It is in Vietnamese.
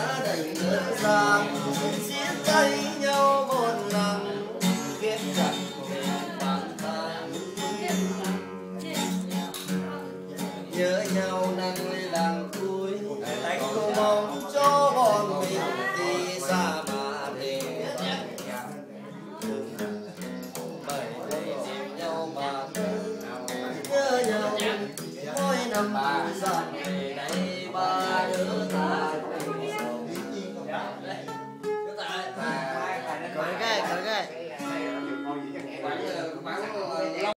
đã đành đơn giản xiết tay nhau một lần viết chặt về bàn tay nhớ nhau nắng lên làng cuối cầu mong cho bọn mình đi xa mà về bởi đây tìm nhau mà nhớ nhau mỗi năm dặn về đây ba đứa ta